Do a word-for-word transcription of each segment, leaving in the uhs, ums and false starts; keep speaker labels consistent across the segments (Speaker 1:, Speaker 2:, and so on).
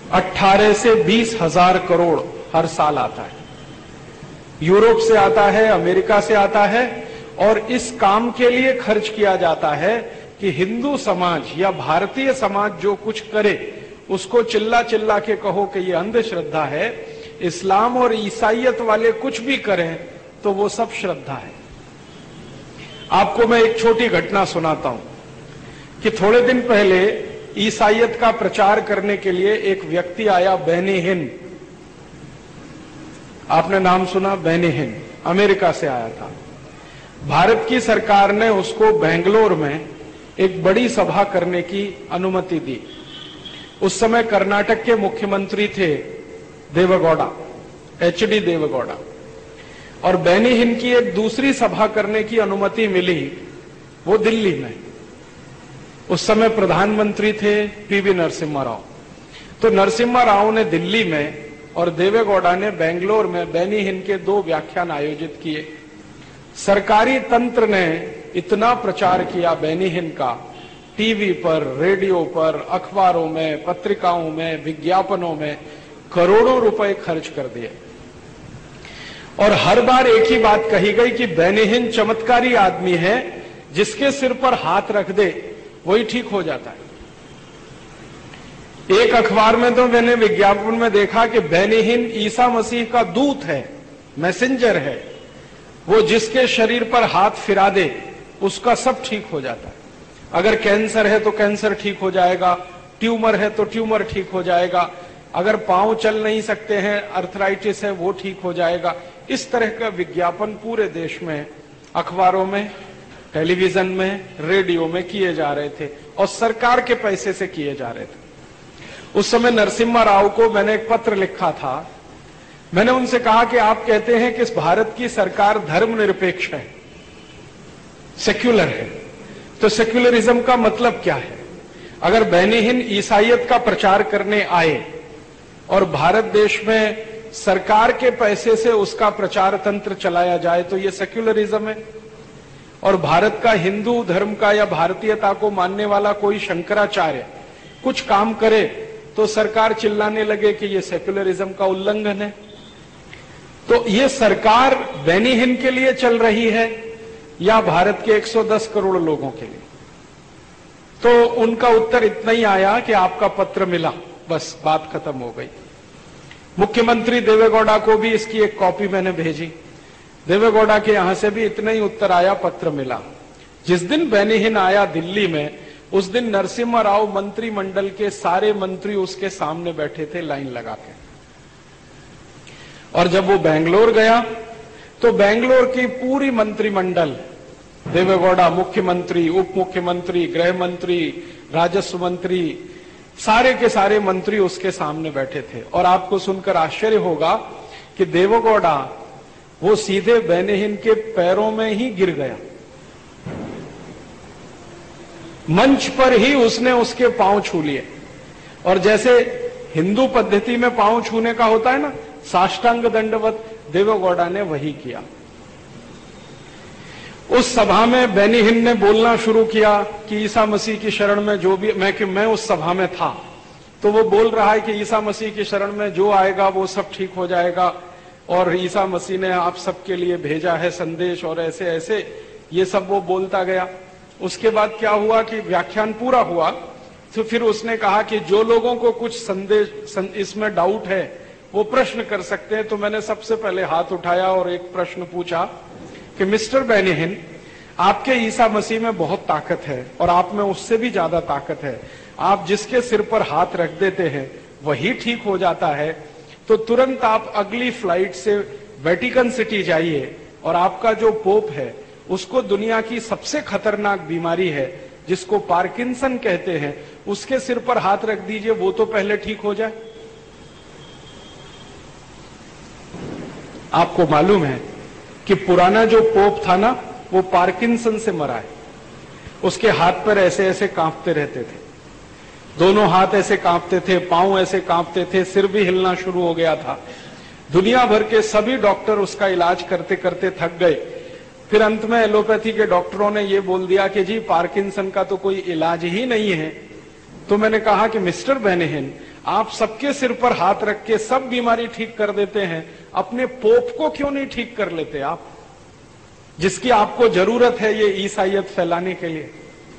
Speaker 1: अठारह से बीस हजार करोड़ हर साल आता है। यूरोप से आता है, अमेरिका से आता है, और इस काम के लिए खर्च किया जाता है कि हिंदू समाज या भारतीय समाज जो कुछ करे उसको चिल्ला चिल्ला के कहो कि ये अंधश्रद्धा है। इस्लाम और ईसाइयत वाले कुछ भी करें तो वो सब श्रद्धा है। आपको मैं एक छोटी घटना सुनाता हूं कि थोड़े दिन पहले ईसाइयत का प्रचार करने के लिए एक व्यक्ति आया, बेनी हिन। आपने नाम सुना? बेनी हिन अमेरिका से आया था। भारत की सरकार ने उसको बेंगलोर में एक बड़ी सभा करने की अनुमति दी। उस समय कर्नाटक के मुख्यमंत्री थे देवेगौड़ा, एच डी देवेगौड़ा, और बेनी हिन की एक दूसरी सभा करने की अनुमति मिली, वो दिल्ली में। उस समय प्रधानमंत्री थे पीवी नरसिम्हा राव। तो नरसिम्हा राव ने दिल्ली में और देवेगौड़ा ने बेंगलोर में बेनी हिन के दो व्याख्यान आयोजित किए। सरकारी तंत्र ने इतना प्रचार किया बेनी हिन का, टीवी पर, रेडियो पर, अखबारों में, पत्रिकाओं में, विज्ञापनों में करोड़ों रुपए खर्च कर दिए। और हर बार एक ही बात कही गई कि बेनी हिन चमत्कारी आदमी है, जिसके सिर पर हाथ रख दे वही ठीक हो जाता है। एक अखबार में तो मैंने विज्ञापन में देखा कि बेनी हिन ईसा मसीह का दूत है, मैसेंजर है, वो जिसके शरीर पर हाथ फिरा दे उसका सब ठीक हो जाता है। अगर कैंसर है तो कैंसर ठीक हो जाएगा, ट्यूमर है तो ट्यूमर ठीक हो जाएगा, अगर पांव चल नहीं सकते हैं, अर्थराइटिस है, वो ठीक हो जाएगा। इस तरह का विज्ञापन पूरे देश में अखबारों में, टेलीविजन में, रेडियो में किए जा रहे थे और सरकार के पैसे से किए जा रहे थे। उस समय नरसिम्हा राव को मैंने एक पत्र लिखा था। मैंने उनसे कहा कि आप कहते हैं कि भारत की सरकार धर्मनिरपेक्ष है, सेक्युलर है, तो सेक्युलरिज्म का मतलब क्या है? अगर बेनी हिन ईसाइयत का प्रचार करने आए और भारत देश में सरकार के पैसे से उसका प्रचार तंत्र चलाया जाए तो ये सेक्युलरिज्म है। और भारत का हिंदू धर्म का या भारतीयता को मानने वाला कोई शंकराचार्य कुछ काम करे तो सरकार चिल्लाने लगे कि ये सेक्युलरिज्म का उल्लंघन है। तो ये सरकार बेनी हिन के लिए चल रही है या भारत के एक सौ दस करोड़ लोगों के लिए? तो उनका उत्तर इतना ही आया कि आपका पत्र मिला, बस बात खत्म हो गई। मुख्यमंत्री देवेगौड़ा को भी इसकी एक कॉपी मैंने भेजी। देवेगौड़ा के यहां से भी इतना ही उत्तर आया, पत्र मिला। जिस दिन बेनी हिन आया दिल्ली में, उस दिन नरसिम्हा राव मंत्रिमंडल के सारे मंत्री उसके सामने बैठे थे लाइन लगा के। और जब वो बेंगलोर गया तो बेंगलोर की पूरी मंत्रिमंडल, देवेगौड़ा मुख्यमंत्री, उप मुख्यमंत्री, गृह मंत्री, राजस्व मंत्री, सारे के सारे मंत्री उसके सामने बैठे थे। और आपको सुनकर आश्चर्य होगा कि देवेगौड़ा वो सीधे बेनी हिन के पैरों में ही गिर गया। मंच पर ही उसने उसके पांव छू लिए। और जैसे हिंदू पद्धति में पांव छूने का होता है ना, साष्टांग दंडवत, देवेगौड़ा ने वही किया। उस सभा में बेनी हिन ने बोलना शुरू किया कि ईसा मसीह की शरण में जो भी, मैं कि मैं उस सभा में था, तो वो बोल रहा है कि ईसा मसीह की शरण में जो आएगा वो सब ठीक हो जाएगा, और ईसा मसीह ने आप सबके लिए भेजा है संदेश, और ऐसे ऐसे ये सब वो बोलता गया। उसके बाद क्या हुआ कि व्याख्यान पूरा हुआ तो फिर उसने कहा कि जो लोगों को कुछ संदेश सं, इसमें डाउट है वो प्रश्न कर सकते हैं। तो मैंने सबसे पहले हाथ उठाया और एक प्रश्न पूछा कि मिस्टर बेनी हिन, आपके ईसा मसीह में बहुत ताकत है और आप में उससे भी ज्यादा ताकत है। आप जिसके सिर पर हाथ रख देते हैं वही ठीक हो जाता है, तो तुरंत आप अगली फ्लाइट से वेटिकन सिटी जाइए और आपका जो पोप है उसको दुनिया की सबसे खतरनाक बीमारी है जिसको पार्किंसन कहते हैं, उसके सिर पर हाथ रख दीजिए, वो तो पहले ठीक हो जाए। आपको मालूम है कि पुराना जो पोप था ना, वो पार्किंसन से मरा है। उसके हाथ पर ऐसे ऐसे कांपते रहते थे, दोनों हाथ ऐसे कांपते थे, पांव ऐसे कांपते थे, सिर भी हिलना शुरू हो गया था। दुनिया भर के सभी डॉक्टर उसका इलाज करते करते थक गए। फिर अंत में एलोपैथी के डॉक्टरों ने ये बोल दिया कि जी पार्किंसन का तो कोई इलाज ही नहीं है, तो मैंने कहा कि मिस्टर बेनिहिन, आप सबके सिर पर हाथ रख के सब बीमारी ठीक कर देते हैं, अपने पोप को क्यों नहीं ठीक कर लेते आप, जिसकी आपको जरूरत है ये ईसाइयत फैलाने के लिए?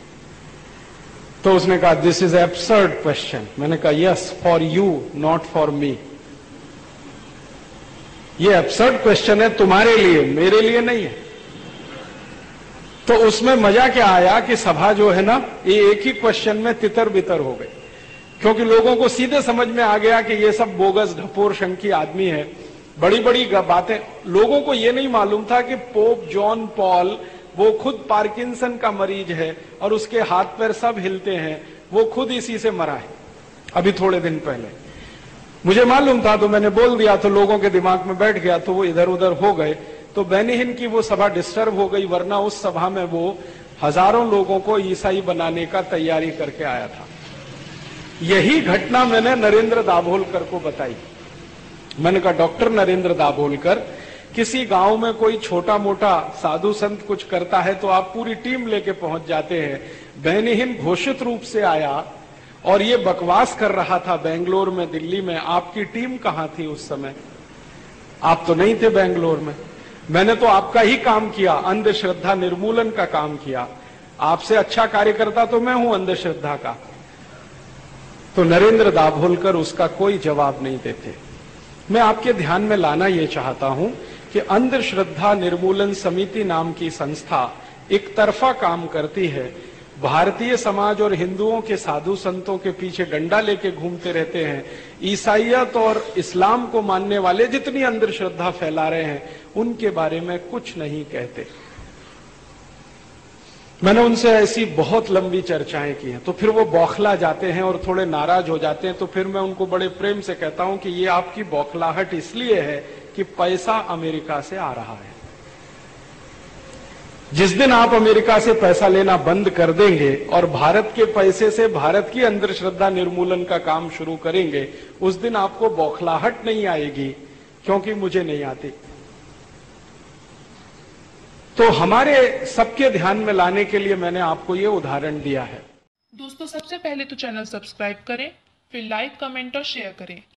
Speaker 1: तो उसने कहा दिस इज एब्सर्ड क्वेश्चन। मैंने कहा yes, for you not for me. ये एब्सर्ड क्वेश्चन है तुम्हारे लिए, मेरे लिए नहीं है। तो उसमें मजा क्या आया कि सभा जो है ना, ये एक ही क्वेश्चन में तितर बितर हो गई, क्योंकि लोगों को सीधे समझ में आ गया कि ये सब बोगस ढपोर शंकी आदमी है। बड़ी बड़ी बातें, लोगों को ये नहीं मालूम था कि पोप जॉन पॉल वो खुद पार्किंसन का मरीज है और उसके हाथ पैर सब हिलते हैं, वो खुद इसी से मरा है अभी थोड़े दिन पहले। मुझे मालूम था तो मैंने बोल दिया, तो लोगों के दिमाग में बैठ गया, तो वो इधर उधर हो गए। तो बेनिहिन की वो सभा डिस्टर्ब हो गई, वरना उस सभा में वो हजारों लोगों को ईसाई बनाने का तैयारी करके आया था। यही घटना मैंने नरेंद्र दाभोलकर को बताई। मैंने कहा डॉक्टर नरेंद्र दाभोलकर, किसी गांव में कोई छोटा मोटा साधु संत कुछ करता है तो आप पूरी टीम लेके पहुंच जाते हैं। बेनिहिन घोषित रूप से आया और ये बकवास कर रहा था बेंगलोर में, दिल्ली में। आपकी टीम कहां थी उस समय? आप तो नहीं थे बेंगलोर में। मैंने तो आपका ही काम किया, अंधश्रद्धा निर्मूलन का काम किया। आपसे अच्छा कार्यकर्ता तो मैं हूं अंधश्रद्धा का। तो नरेंद्र दाभोलकर उसका कोई जवाब नहीं देते। मैं आपके ध्यान में लाना यह चाहता हूं कि अंधश्रद्धा निर्मूलन समिति नाम की संस्था एक तरफा काम करती है। भारतीय समाज और हिंदुओं के साधु संतों के पीछे डंडा लेके घूमते रहते हैं। ईसाइयत और इस्लाम को मानने वाले जितनी अंधश्रद्धा फैला रहे हैं उनके बारे में कुछ नहीं कहते। मैंने उनसे ऐसी बहुत लंबी चर्चाएं की हैं, तो फिर वो बौखला जाते हैं और थोड़े नाराज हो जाते हैं। तो फिर मैं उनको बड़े प्रेम से कहता हूं कि ये आपकी बौखलाहट इसलिए है कि पैसा अमेरिका से आ रहा है। जिस दिन आप अमेरिका से पैसा लेना बंद कर देंगे और भारत के पैसे से भारत की अंधश्रद्धा निर्मूलन का काम शुरू करेंगे, उस दिन आपको बौखलाहट नहीं आएगी, क्योंकि मुझे नहीं आती। तो हमारे सबके ध्यान में लाने के लिए मैंने आपको ये उदाहरण दिया है।
Speaker 2: दोस्तों, सबसे पहले तो चैनल सब्सक्राइब करें, फिर लाइक, कमेंट और शेयर करें।